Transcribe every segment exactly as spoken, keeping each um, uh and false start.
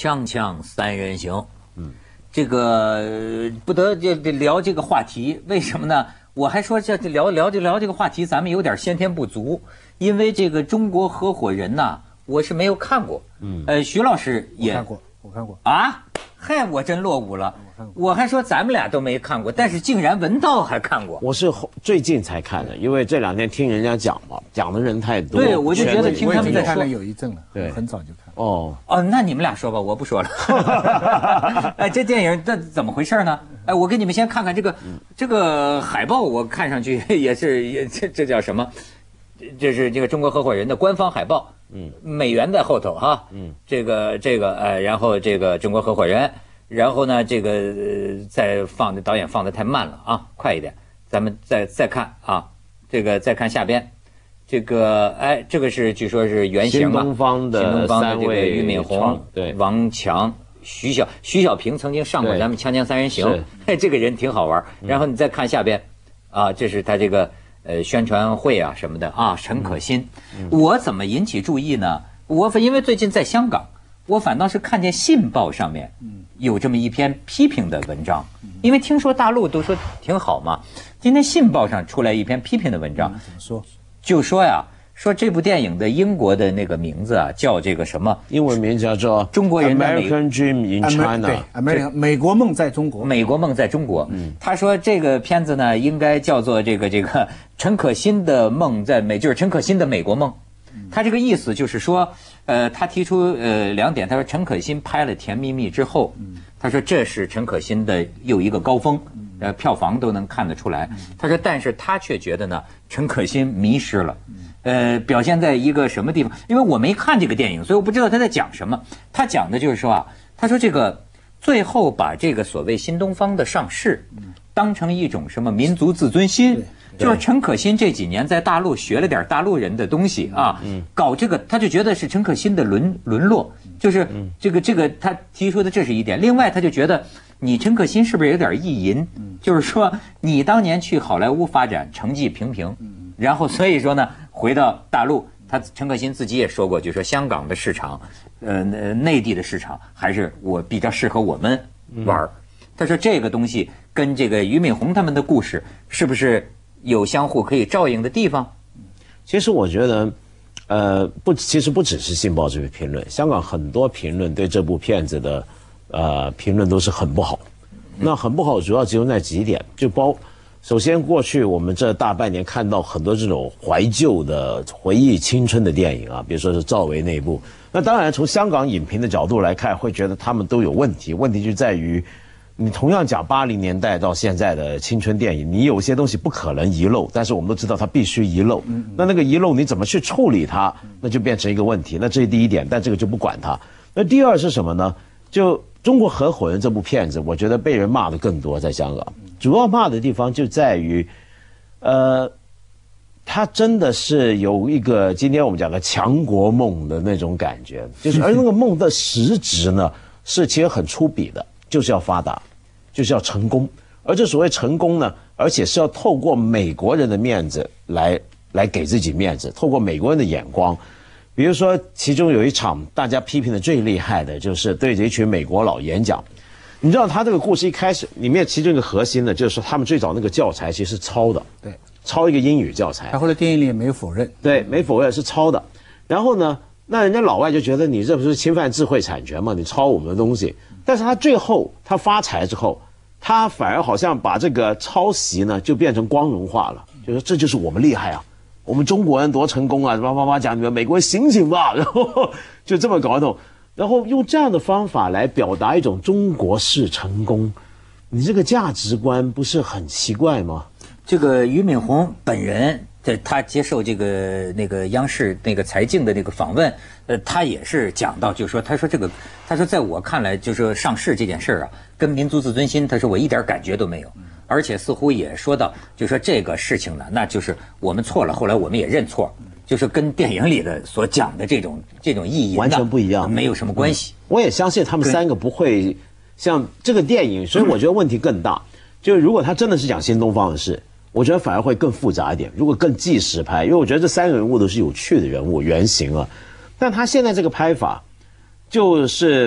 锵锵三人行，嗯，这个不得就得聊这个话题，为什么呢？我还说这聊聊就聊这个话题，咱们有点先天不足，因为这个中国合伙人呐，我是没有看过，嗯，呃，徐老师也看过，我看过啊，嗨，我真落伍了，我还说咱们俩都没看过，但是竟然文道还看过。 我是最近才看的，因为这两天听人家讲嘛，讲的人太多。 对，我就觉得听他们在说。 看了有一阵了， 对， 很早就看。 哦哦，那你们俩说吧，我不说了。哎，这电影这怎么回事呢？哎，我给你们先看看这个、嗯、这个海报，我看上去也是也这这叫什么？这是这个中国合伙人的官方海报。嗯，美元在后头哈。嗯，这个这个呃，然后这个中国合伙人。然后呢，这个、呃、再放的导演放的太慢了啊，快一点，咱们再再看啊，这个再看下边，这个哎，这个是据说是原型嘛， 新东方的新东方的这个三位俞敏洪、 对王强、徐小徐小平曾经上过咱们《锵锵三人行》，哎，这个人挺好玩。然后你再看下边，啊，这是他这个呃宣传会啊什么的啊，陈可辛，嗯、我怎么引起注意呢？我因为最近在香港。我反倒是看见《信报》上面有这么一篇批评的文章，因为听说大陆都说挺好嘛。今天《信报》上出来一篇批评的文章， 怎么说？ 就说呀，说这部电影的英国的那个名字啊，叫这个什么？ 英文名叫做《 中国人的 American Dream in China》。 对 ，American 美国梦在中国。 美国梦在中国。嗯，他说这个片子呢，应该叫做这个这个陈可辛的梦在美，就是陈可辛的美国梦。他这个意思就是说，呃，他提出呃两点，他说陈可辛拍了《甜蜜蜜》之后，他说这是陈可辛的又一个高峰，呃，票房都能看得出来。他说，但是他却觉得呢，陈可辛迷失了，呃，表现在一个什么地方？因为我没看这个电影，所以我不知道他在讲什么。他讲的就是说啊，他说这个最后把这个所谓新东方的上市，当成一种什么民族自尊心。就是陈可辛这几年在大陆学了点大陆人的东西啊，嗯、搞这个他就觉得是陈可辛的沦沦落，就是这个这个他提出的这是一点。另外他就觉得你陈可辛是不是有点意淫？嗯、就是说你当年去好莱坞发展成绩平平，嗯、然后所以说呢回到大陆，他陈可辛自己也说过，就说香港的市场，呃内地的市场还是我比较适合我们玩。嗯、他说这个东西跟这个俞敏洪他们的故事是不是？有相互可以照应的地方。 其实我觉得，呃，不，其实不只是《信报》这篇评论，香港很多评论对这部片子的，呃，评论都是很不好。那很不好，主要集中在几点，就包，首先过去我们这大半年看到很多这种怀旧的、回忆青春的电影啊，比如说是赵薇那部。那当然，从香港影评的角度来看，会觉得他们都有问题，问题就在于。你同样讲八零年代到现在的青春电影，你有些东西不可能遗漏，但是我们都知道它必须遗漏。那那个遗漏你怎么去处理它，那就变成一个问题。那这是第一点，但这个就不管它。那第二是什么呢？就《中国合伙人》这部片子，我觉得被人骂的更多，在香港，主要骂的地方就在于，呃，它真的是有一个今天我们讲的强国梦的那种感觉，就是而那个梦的实质呢，是其实很粗鄙的。就是要发达，就是要成功，而这所谓成功呢，而且是要透过美国人的面子来来给自己面子，透过美国人的眼光。比如说，其中有一场大家批评的最厉害的，就是对着一群美国佬演讲。你知道他这个故事一开始里面，其中一个核心的就是说，他们最早那个教材其实是抄的， 对， 抄一个英语教材。 他后来电影里也没有否认， 对，没否认是抄的。然后呢，那人家老外就觉得你这不是侵犯智慧产权吗？你抄我们的东西。但是他最后他发财之后，他反而好像把这个抄袭呢就变成光荣化了，就说这就是我们厉害啊，我们中国人多成功啊，叭叭叭讲你们美国人醒醒吧，然后就这么搞懂，然后用这样的方法来表达一种中国式成功，你这个价值观不是很奇怪吗？ 这个俞敏洪本人，在他接受这个那个央视那个财经的那个访问，呃，他也是讲到，就是说，他说这个，他说在我看来，就是说上市这件事儿啊，跟民族自尊心，他说我一点感觉都没有，而且似乎也说到，就说这个事情呢，那就是我们错了，后来我们也认错，就是跟电影里的所讲的这种这种意义完全不一样， 没有什么关系。 我也相信他们三个不会像这个电影，所以我觉得问题更大。就是如果他真的是讲新东方的事。我觉得反而会更复杂一点，如果更纪实拍，因为我觉得这三个人物都是有趣的人物原型啊，但他现在这个拍法，就是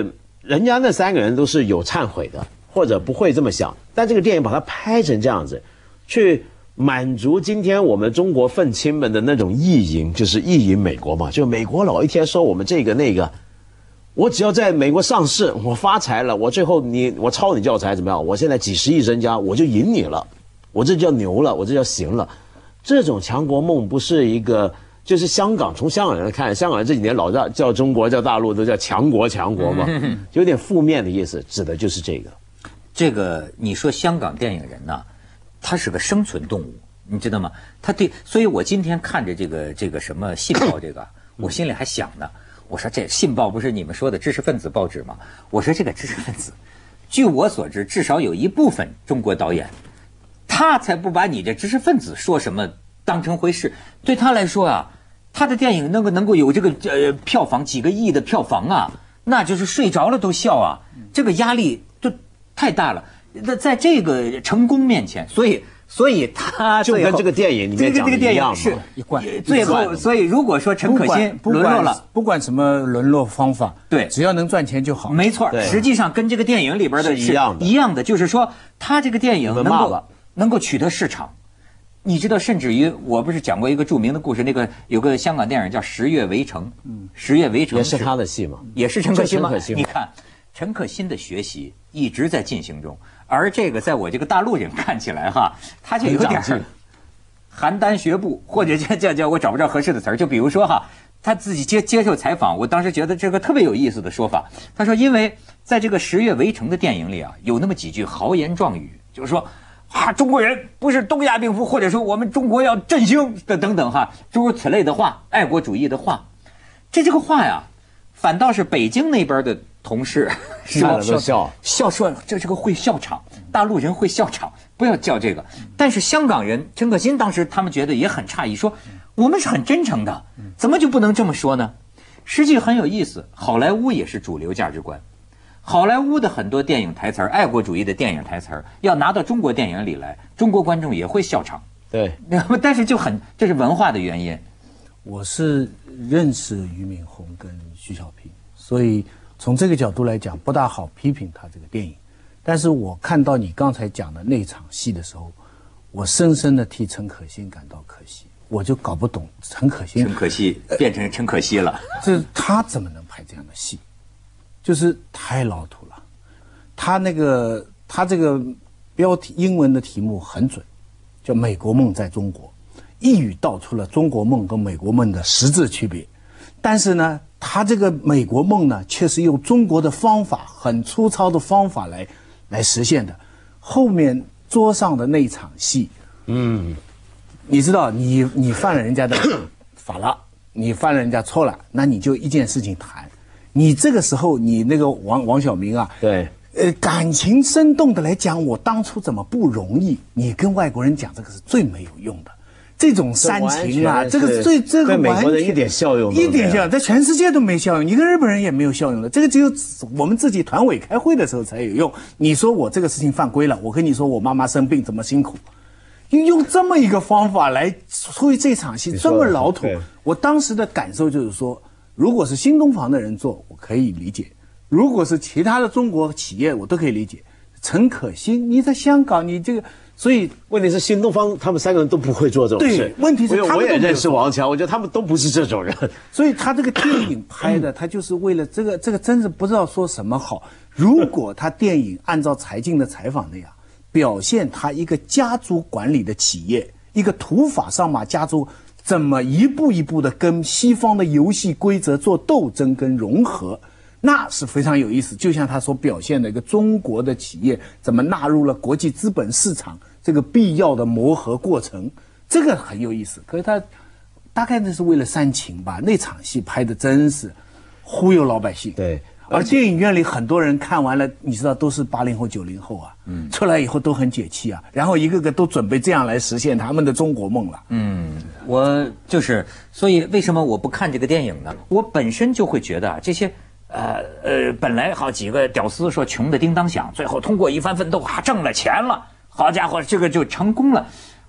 人家那三个人都是有忏悔的，或者不会这么想，但这个电影把它拍成这样子，去满足今天我们中国愤青们的那种意淫，就是意淫美国嘛，就美国老一天说我们这个那个，我只要在美国上市，我发财了，我最后你我抄你教材怎么样？我现在几十亿身家，我就赢你了，我这叫牛了，我这叫行了。这种强国梦不是一个，就是香港，从香港人看，香港人这几年老叫叫中国叫大陆都叫强国强国嘛，有点负面的意思，指的就是这个。 这个你说香港电影人呢？他是个生存动物，你知道吗？他对，所以我今天看着这个这个什么《信报》这个，我心里还想呢，我说这《信报》不是你们说的知识分子报纸吗？我说这个知识分子，据我所知，至少有一部分中国导演，他才不把你这知识分子说什么当成回事。对他来说啊，他的电影能够能够有这个呃票房几个亿的票房啊，那就是睡着了都笑啊，这个压力就太大了。那在这个成功面前，所以所以他就跟这个电影里面讲的一样是一贯。 最后，所以如果说陈可辛沦落了， 不管什么沦落方法， 对， 只要能赚钱就好。 没错，实际上跟这个电影里边的是一样的， 一样的，就是说他这个电影能够能够取得市场。你知道，甚至于我不是讲过一个著名的故事，那个有个香港电影叫《十月围城》，嗯，《十月围城》 也是他的戏嘛， 也是陈可辛吗？你看，陈可辛的学习一直在进行中。而这个在我这个大陆人看起来哈，他就有点邯郸学步，或者叫叫叫我找不着合适的词儿。就比如说哈，他自己接接受采访，我当时觉得这个特别有意思的说法。他说，因为在这个《十月围城》的电影里啊，有那么几句豪言壮语，就是说啊，中国人不是东亚病夫，或者说我们中国要振兴的等等哈，诸如此类的话，爱国主义的话。这这个话呀，反倒是北京那边的同事笑笑笑说这这个会笑场，大陆人会笑场，不要叫这个。但是香港人陈可辛当时他们觉得也很诧异，说我们是很真诚的，怎么就不能这么说呢？实际很有意思，好莱坞也是主流价值观。好莱坞的很多电影台词儿，爱国主义的电影台词儿，要拿到中国电影里来，中国观众也会笑场。 对， 但是就很这是文化的原因。 我是认识俞敏洪跟徐小平，所以从这个角度来讲，不大好批评他这个电影。但是我看到你刚才讲的那场戏的时候，我深深的替陈可辛感到可惜。我就搞不懂陈可辛， 陈可惜变成陈可惜了， 这他怎么能拍这样的戏？就是太老土了。他那个他这个标题英文的题目很准，叫《美国梦在中国》，一语道出了中国梦跟美国梦的实质区别。但是呢，他这个美国梦呢，却是用中国的方法，很粗糙的方法来来实现的。后面桌上的那场戏，嗯，你知道，你你犯了人家的法了，你犯了人家错了，那你就一件事情谈。你这个时候，你那个王王晓明啊， 对， 呃，感情生动的来讲，我当初怎么不容易？你跟外国人讲这个是最没有用的。这种煽情啊，这个最这个对美国人一点效用都没有， 一点效用，在全世界都没效用，你跟日本人也没有效用的。这个只有我们自己团委开会的时候才有用。你说我这个事情犯规了，我跟你说我妈妈生病怎么辛苦，用这么一个方法来，所以这场戏这么老土。我当时的感受就是说，如果是新东方的人做，我可以理解；如果是其他的中国企业，我都可以理解。陈可辛，你在香港，你这个。所以问题是新东方他们三个人都不会做这种事。 对，问题是他们我也认识王强，我觉得他们都不是这种人。 所以他这个电影拍的，他就是为了这个，这个真是不知道说什么好。如果他电影按照柴静的采访那样，表现他一个家族管理的企业，一个土法上马家族怎么一步一步的跟西方的游戏规则做斗争跟融合，那是非常有意思。就像他所表现的一个中国的企业怎么纳入了国际资本市场这个必要的磨合过程，这个很有意思。可是他大概那是为了煽情吧，那场戏拍的真是忽悠老百姓。 对， 而电影院里很多人看完了，你知道都是八零后九零后啊，嗯，出来以后都很解气啊，然后一个个都准备这样来实现他们的中国梦了。 嗯，我就是所以为什么我不看这个电影呢？我本身就会觉得啊，这些呃呃本来好几个屌丝说穷的叮当响，最后通过一番奋斗啊挣了钱了。好家伙，这个就成功了。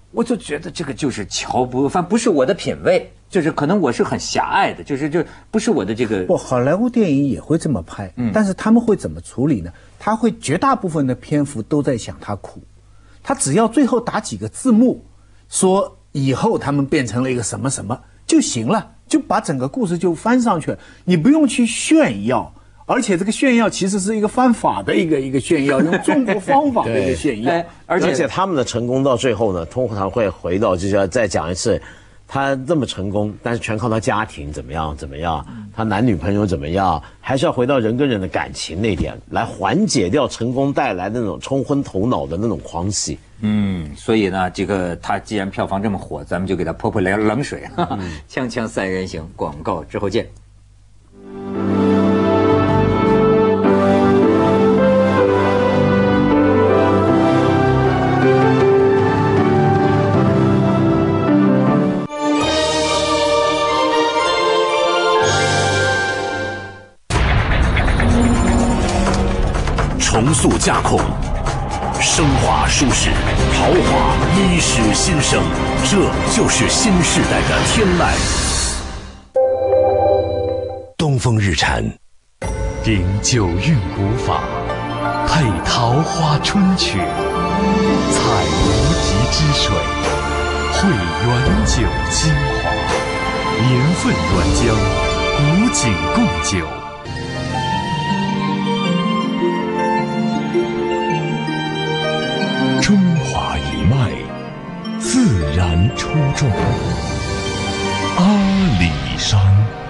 我就觉得这个就是瞧不，反正不是我的品味，就是可能我是很狭隘的，就是就不是我的这个。 不，好莱坞电影也会这么拍，嗯，但是他们会怎么处理呢？他会绝大部分的篇幅都在想他苦，他只要最后打几个字幕，说以后他们变成了一个什么什么就行了，就把整个故事就翻上去了，你不用去炫耀。而且这个炫耀其实是一个犯法的一个一个炫耀，用中国方法的一个炫耀。 而且而且他们的成功到最后呢，通常会回到就是要再讲一次，他这么成功，但是全靠他家庭怎么样怎么样，他男女朋友怎么样，还是要回到人跟人的感情那点来缓解掉成功带来的那种冲昏头脑的那种狂喜。 嗯，所以呢，这个他既然票房这么火，咱们就给他泼泼冷冷水。哈哈，锵锵三人行，广告之后见。 重塑架空，升华舒适，豪华衣食新生，这就是新时代的天籁。东风日产，顶九韵古法，配桃花春曲，采无极之水，汇原酒精华，年份原浆，古井贡酒。中华一脉，自然出众。阿里山。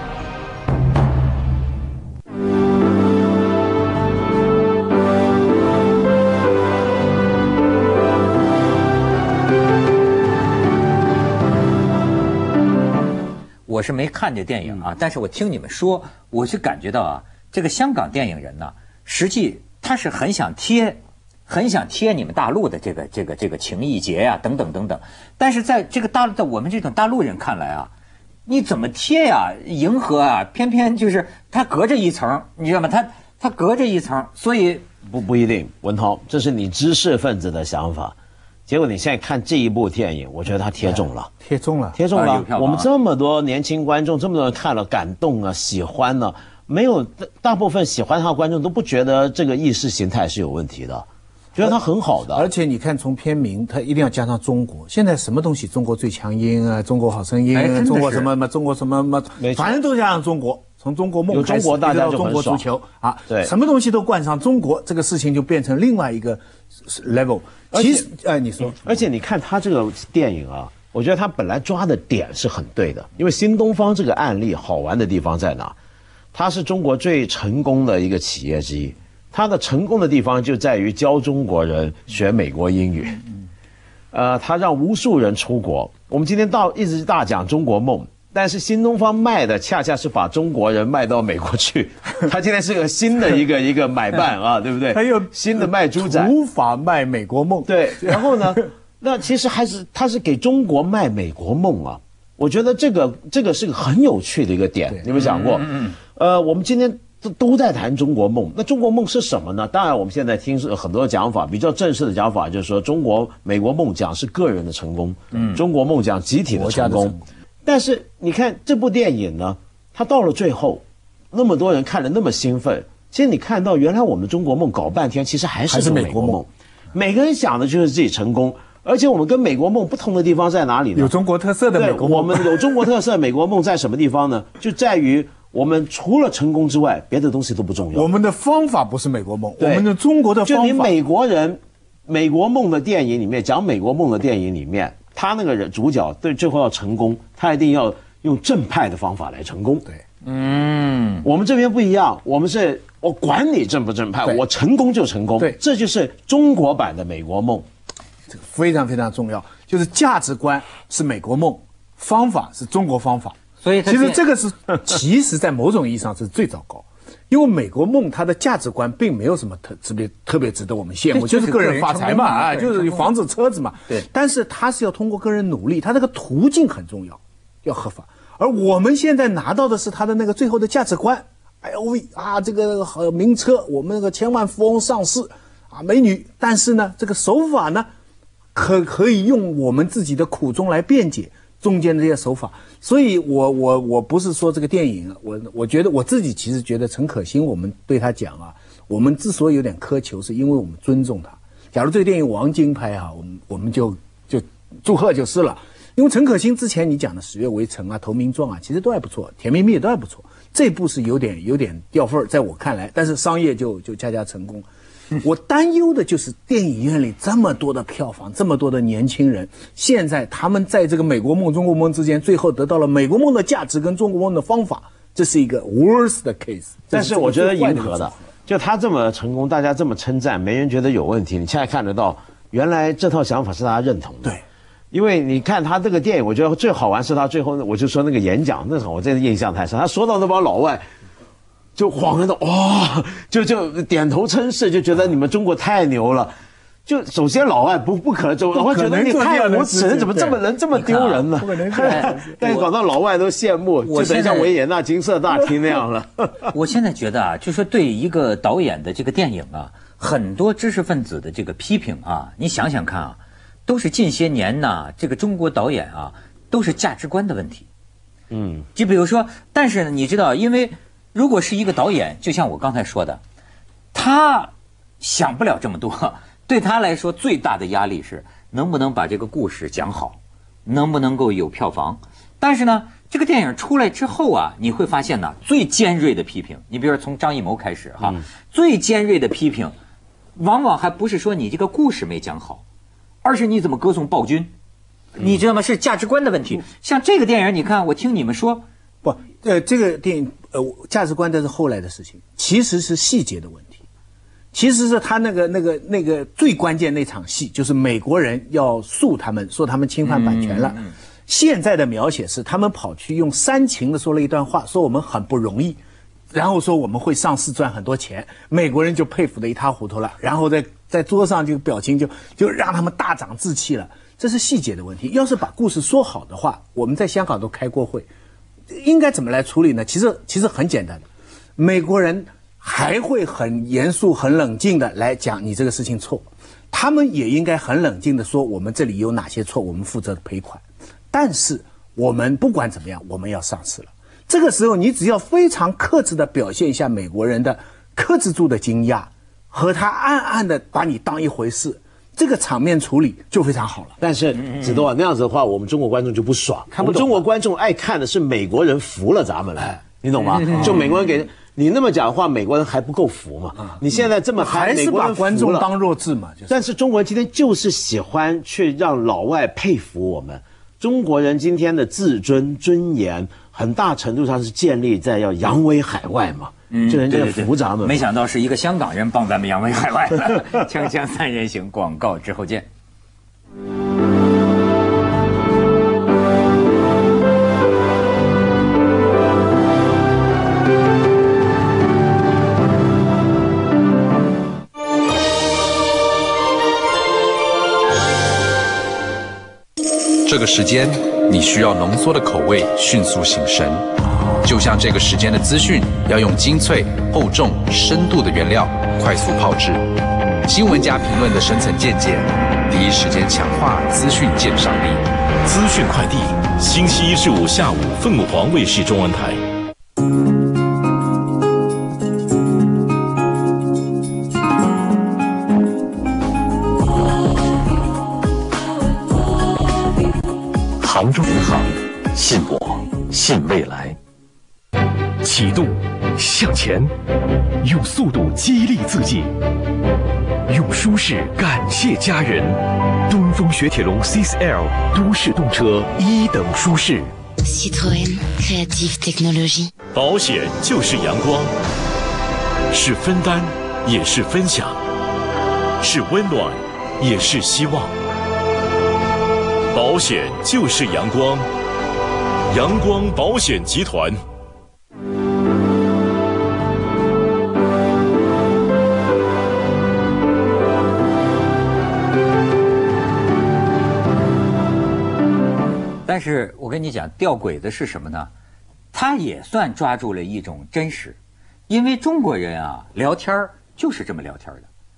我是没看这电影啊，但是我听你们说，我是感觉到啊，这个香港电影人呢，实际他是很想贴。很想贴你们大陆的这个这个这个情意结呀、啊，等等等等，但是在这个大陆，在我们这种大陆人看来啊，你怎么贴呀、啊？迎合啊，偏偏就是它隔着一层，你知道吗？它它隔着一层，所以不不一定。文涛，这是你知识分子的想法，结果你现在看这一部电影，我觉得它贴中了， 贴中了， 贴中了。 啊、 我们这么多年轻观众，这么多人看了感动啊，喜欢呢、啊，没有大部分喜欢他的观众都不觉得这个意识形态是有问题的。觉得它很好的， 而且你看从片名，它一定要加上中国。现在什么东西，中国最强音啊，中国好声音，啊，中国什么什么，中国什么什么，反正都加上中国。从中国梦开始，大家中国足球啊，对，什么东西都冠上中国，这个事情就变成另外一个 level。其实，哎，你说， 而且你看他这个电影啊，我觉得他本来抓的点是很对的，因为新东方这个案例好玩的地方在哪？它是中国最成功的一个企业之一。它的成功的地方就在于教中国人学美国英语，呃，他让无数人出国。我们今天到一直大讲中国梦，但是新东方卖的恰恰是把中国人卖到美国去。他今天是个新的一个一个买办啊，对不对？ 还有新的卖猪仔， 无法卖美国梦。 对，然后呢，那其实还是他是给中国卖美国梦啊。我觉得这个这个是个很有趣的一个点，你有没有想过？嗯嗯。呃，我们今天。都都在谈中国梦，那中国梦是什么呢？当然，我们现在听很多讲法，比较正式的讲法就是说，中国美国梦讲是个人的成功，嗯，中国梦讲集体的成功。但是你看这部电影呢，它到了最后，那么多人看了那么兴奋，其实你看到原来我们的中国梦搞半天，其实还是美国梦，每个人想的就是自己成功。而且我们跟美国梦不同的地方在哪里呢？ 有中国特色的美国梦。 我们有中国特色的美国梦在什么地方呢？就在于。我们除了成功之外，别的东西都不重要。 我们的方法不是美国梦，我们的中国的方法。 就你美国人，美国梦的电影里面讲美国梦的电影里面，他那个人主角对最后要成功，他一定要用正派的方法来成功。 对， 嗯，我们这边不一样，我们是我管你正不正派，我成功就成功。对，这就是中国版的美国梦， 这个非常非常重要。就是价值观是美国梦，方法是中国方法。 所以其实这个是，其实在某种意义上是最糟糕，因为美国梦它的价值观并没有什么特特别特别值得我们羡慕，就是个人发财嘛，啊，就是有房子车子嘛。对。但是它是要通过个人努力，它这个途径很重要，要合法。而我们现在拿到的是他的那个最后的价值观 ，L V 啊，这个名车，我们那个千万富翁上市啊，美女。但是呢，这个手法呢， 可可以用我们自己的苦衷来辩解中间的这些手法。所以我我我不是说这个电影，我我觉得我自己其实觉得陈可辛，我们对他讲啊，我们之所以有点苛求，是因为我们尊重他。假如这个电影王晶拍啊，我们我们就就祝贺就是了。因为陈可辛之前你讲的《十月围城》啊、《投名状》啊，其实都还不错，《甜蜜蜜》都还不错。这部是有点有点掉份儿，在我看来，但是商业就就恰恰成功。我担忧的就是电影院里这么多的票房，这么多的年轻人，现在他们在这个美国梦、中国梦之间，最后得到了美国梦的价值跟中国梦的方法，这是一个 worst 的 case。 但是我觉得迎合的，就他这么成功，大家这么称赞，没人觉得有问题。你现在看得到，原来这套想法是大家认同的。 对。 因为你看他这个电影，我觉得最好玩是他最后，我就说那个演讲，那场我真的印象太深。他说到那帮老外，就恍然的哇、哦，就就点头称是，就觉得你们中国太牛了。就首先老外不不可能，就我觉得你太无耻，怎么这么人这么丢人呢？ 不可能。 但搞到老外都羡慕，就等于像维也纳金色大厅那样了。 我现在觉得啊，就说对一个导演的这个电影啊，很多知识分子的这个批评啊，你想想看啊。都是近些年呐，这个中国导演啊，都是价值观的问题。嗯，就比如说，但是呢，你知道，因为如果是一个导演，就像我刚才说的，他想不了这么多，对他来说最大的压力是能不能把这个故事讲好，能不能够有票房。但是呢，这个电影出来之后啊，你会发现呢，最尖锐的批评，你比如说从张艺谋开始哈，嗯、最尖锐的批评，往往还不是说你这个故事没讲好。而是你怎么歌颂暴君，你知道吗？是价值观的问题。像这个电影，你看，我听你们说， 不，呃，这个电影，呃，价值观这是后来的事情，其实是细节的问题。其实是他那个那个那个最关键那场戏，就是美国人要诉他们，说他们侵犯版权了。嗯嗯、现在的描写是他们跑去用煽情的说了一段话，说我们很不容易，然后说我们会上市赚很多钱，美国人就佩服得一塌糊涂了，然后在。在桌上就表情就就让他们大长志气了，这是细节的问题。要是把故事说好的话，我们在香港都开过会，应该怎么来处理呢？其实其实很简单的，美国人还会很严肃、很冷静的来讲你这个事情错，他们也应该很冷静的说我们这里有哪些错，我们负责赔款。但是我们不管怎么样，我们要上市了。这个时候你只要非常克制的表现一下美国人的克制住的惊讶。和他暗暗的把你当一回事，这个场面处理就非常好了。 但是子东啊，那样子的话，我们中国观众就不爽。看不懂。中国观众爱看的是美国人服了咱们了，哎、你懂吗？就美国人给你那么讲的话，美国人还不够服嘛？嗯、你现在这么还是把观众当弱智嘛？就是、 但是中国人今天就是喜欢去让老外佩服我们。中国人今天的自尊尊严，很大程度上是建立在要扬威海外嘛。嗯，就人家服咱们， 没想到是一个香港人帮咱们扬威海外了。锵锵三人行，广告之后见。 这个时间，你需要浓缩的口味迅速醒神。就像这个时间的资讯要用精粹、厚重、深度的原料快速炮制，新闻加评论的深层见解，第一时间强化资讯鉴赏力。 资讯快递，星期一至五下午，凤凰卫视中文台。 杭州银行，信我，信未来。 启动，向前，用速度激励自己，用舒适感谢家人。东风雪铁龙 C 四 L 都市动车一等舒适。 Citroën Creative Technology。 保险就是阳光，是分担，也是分享，是温暖，也是希望。保险就是阳光，阳光保险集团。 但是我跟你讲，吊诡的是什么呢？他也算抓住了一种真实，因为中国人啊，聊天就是这么聊天的，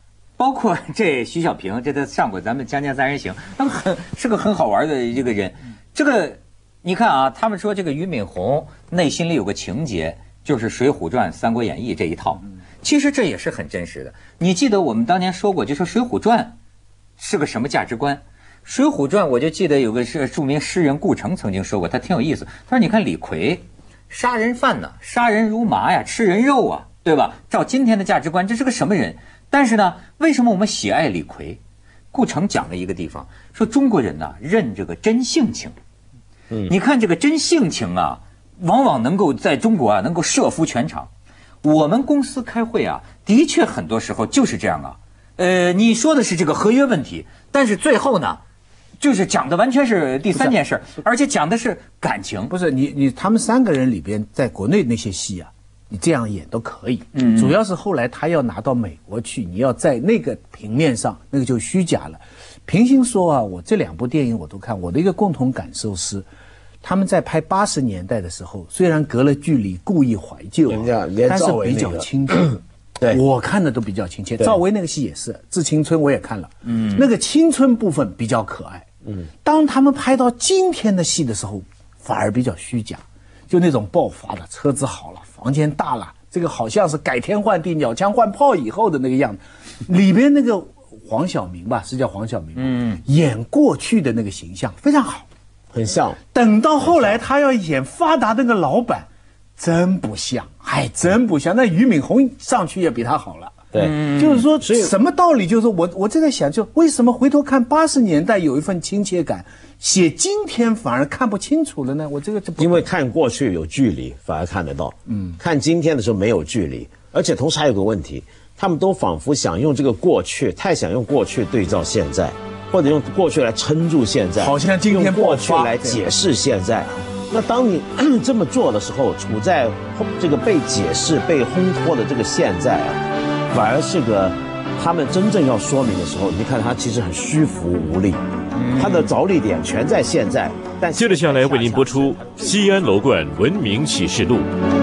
包括这徐小平，这他上过咱们《锵锵三人行》，他们很是个很好玩的一个人。这个你看啊，他们说这个俞敏洪内心里有个情节，就是《水浒传》《三国演义》这一套。其实这也是很真实的。你记得我们当年说过，就说《水浒传》是个什么价值观？《水浒传》我就记得有个是著名诗人顾城曾经说过，他挺有意思。他说：“你看李逵，杀人犯呢，杀人如麻呀，吃人肉啊，对吧？照今天的价值观，这是个什么人？但是呢，为什么我们喜爱李逵？”顾城讲了一个地方，说中国人呢认这个真性情。嗯，你看这个真性情啊，往往能够在中国啊能够慑服全场。我们公司开会啊，的确很多时候就是这样啊。呃，你说的是这个合约问题，但是最后呢，就是讲的完全是第三件事，而且讲的是感情。 不是你你他们三个人里边，在国内那些戏啊，你这样演都可以。嗯，主要是后来他要拿到美国去，你要在那个平面上，那个就虚假了。平心说啊，我这两部电影我都看，我的一个共同感受是。他们在拍八十年代的时候，虽然隔了距离，故意怀旧、啊，但是比较亲切。对，我看的都比较亲切。赵薇那个戏也是《致青春》，我也看了。嗯，那个青春部分比较可爱。嗯，当他们拍到今天的戏的时候，反而比较虚假，就那种爆发的车子好了，房间大了，这个好像是改天换地、鸟枪换炮以后的那个样子。里边那个黄晓明吧，是叫黄晓明，嗯，演过去的那个形象非常好。 很像， 等到后来他要演发达那个老板，真不像，还真不像。那俞敏洪上去也比他好了。 对， 嗯、就是说什么道理？就是我我正在想，就为什么回头看八十年代有一份亲切感，写今天反而看不清楚了呢？我这个就因为看过去有距离，反而看得到。嗯，看今天的时候没有距离，而且同时还有个问题，他们都仿佛想用这个过去，太想用过去对照现在。或者用过去来撑住现在， 好像今天用过去来解释现在。那当你这么做的时候，处在这个被解释、被烘托的这个现在啊，反而是个他们真正要说明的时候，你看他其实很虚浮无力，他的着力点全在现在。但接着下来为您播出《西安楼观文明启示录》。